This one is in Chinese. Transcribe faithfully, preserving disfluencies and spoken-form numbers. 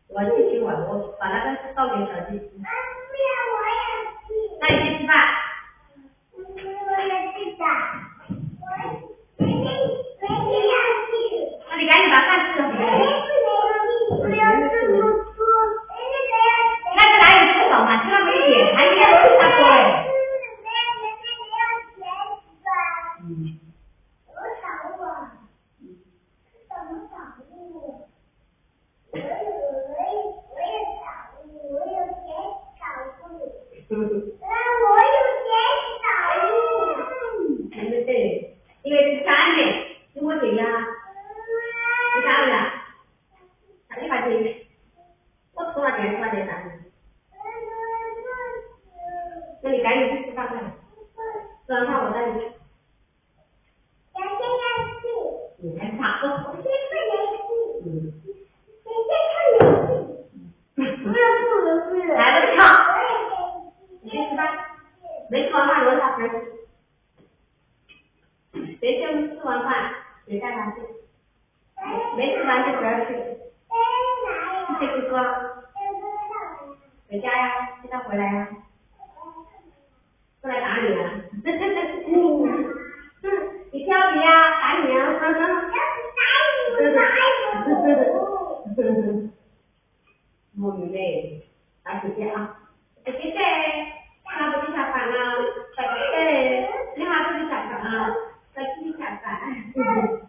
我去吃碗，我把那个倒给小鸡吃。那你去吃饭。我要去打。我没没没要去。那你赶紧把饭吃了。不要这么说。那在哪里吃好嘛？吃了没点，还应该楼下说嘞。嗯。我找我。怎么找我？我有我有我有找我有钱找路。啊，我有钱找路。对对对，因为是三年，因为这样，你看不啦？一块钱，我充了电，充了电三年。那你赶紧去吃饭吧，吃完饭我带你去。要先要去。嗯，还差不多。我先看游戏。嗯。你先看游戏。不要不游戏了。来不及了。你去吃饭。没吃完饭楼下吃。别先吃完饭，你带他去。没吃完就不要去。去哥哥。回家呀，现在回来呀。过来打你啊！你调皮呀，打你啊！要是打你，我打你。我妹妹，打姐姐啊！姐姐，那不去下班了？姐姐，你还不去下班啊？快去下班。